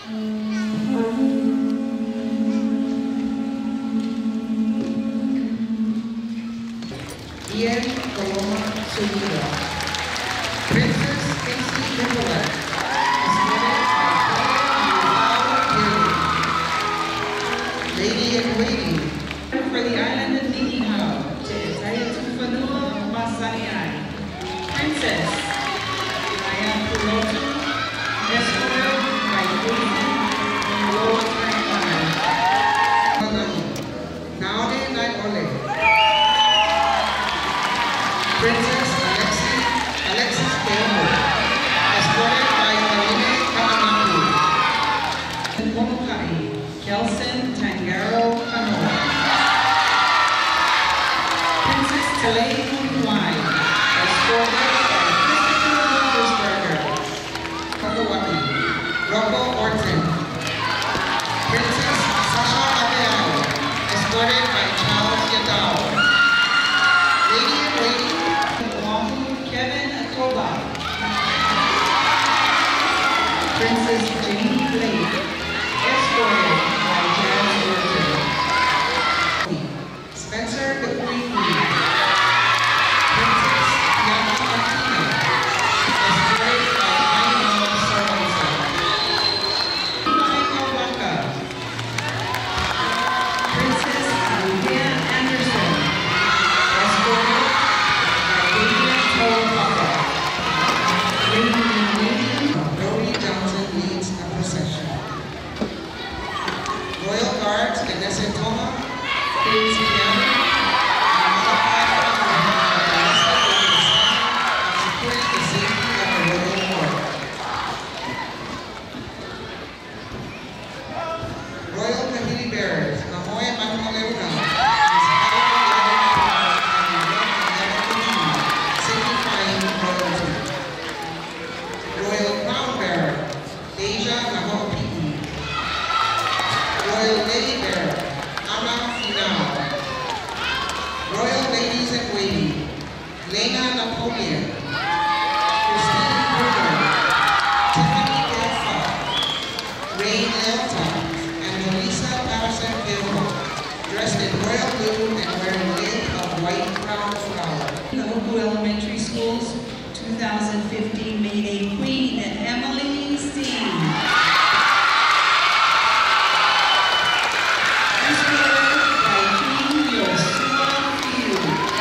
Ian Coloma Sunido. Princess Casey Nicolette. Lady in Waiting. For the island of Niihau, to Itayatufanua Masaniai. Princess Maya Kulotu, escorted by Queen Lord Franklin. Naone Naiole. Princess Alexis Keomo, escorted by Kaline Kamanaku. Molokai, Kelson Tangaro Kanoa. Princess Talei Kunuai, escorted by Christopher Lucasberger. Kakawaki, Rocco Orton. Princess Sasha Abeao, escorted by Charles Yadao. Lady in Waiting. Kevin Akoba. Princess Janie Blake, escorted by Jazz Orton. Spencer Kahuku. Princess Yana Martina, escorted by Aino Sorrensa. Michael Waka. Princess Olivia Anderson, escorted by David Tolpapa. Lady in Waiting. Brody Johnson leads a procession. Royal Guards Vanessa Toma, Prince Kiana, and Malachi supporting the safety of the royal court. Royal Kahili Bearers, Namoy Manualeuna, signifying royalty. Royal Crown Bearer, Deja Nahopi'i. Royal Lady Bearer, Ama Finau. Royal Ladies in Waiting, Lena Napoleon, Christine Bruder, Tiffany Delfa, Rain Elta, and Melissa Patterson Gilmo, dressed in royal blue and wearing lid of white crown flower. Kahuku Elementary School's 2015 May Day Queen and Emily C. Escorted by King Yosua Fiu.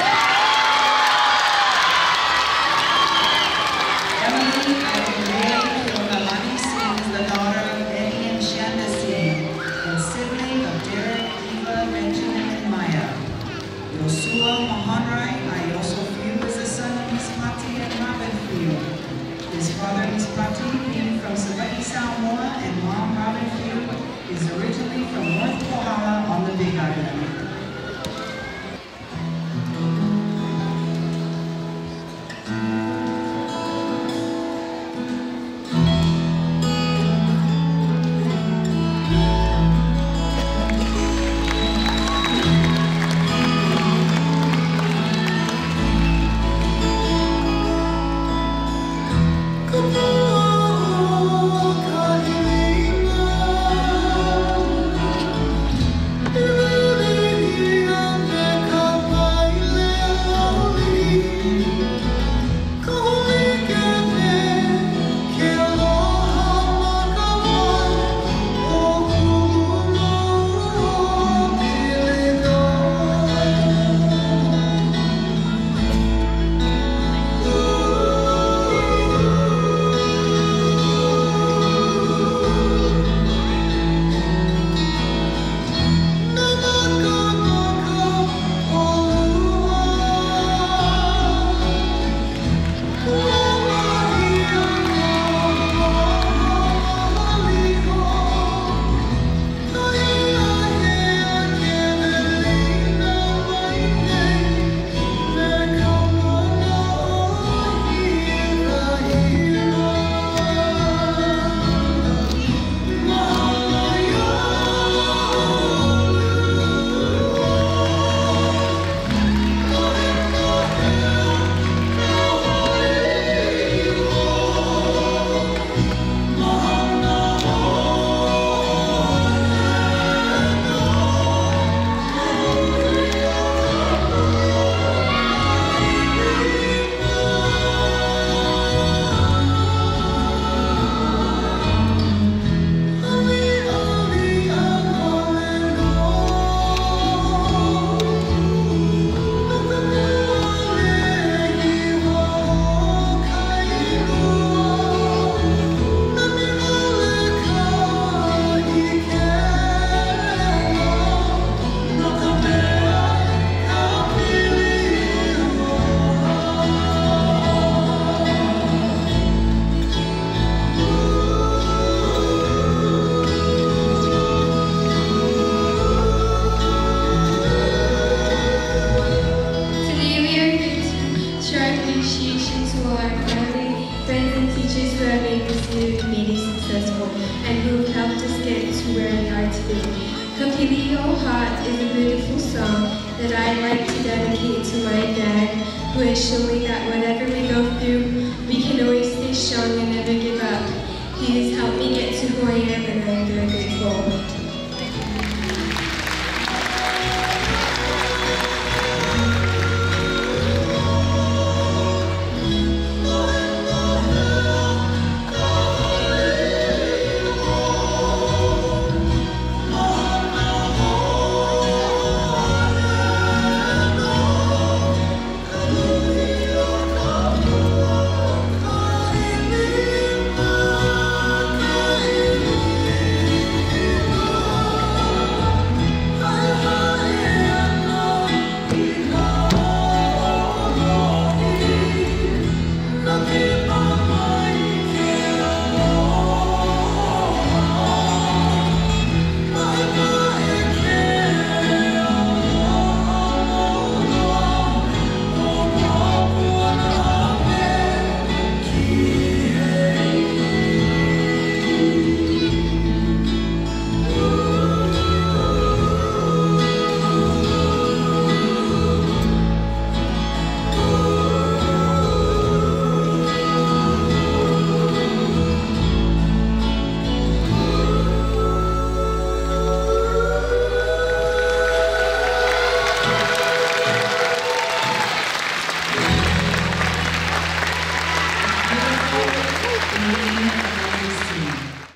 Emily Aguilera Kilmalani is the daughter of Eddie and Shanda Singh, and sibling of Derek, Eva, Benjamin, and Maya. Yosua Mahanrai Ayoso Fiu is the son of Miss Pati and Robin Fiu. His father, Miss Pati, being from Savai'i, Samoa, and mom, Robin Fiu, is originally from North Kohala on the Big Island. and who have helped us get to where we are today. Kapilio Hot is a beautiful song that I'd like to dedicate to my dad, who has shown me that whatever we go through, we can always stay strong and never give up. He has helped me get to who I am, and I'm very grateful.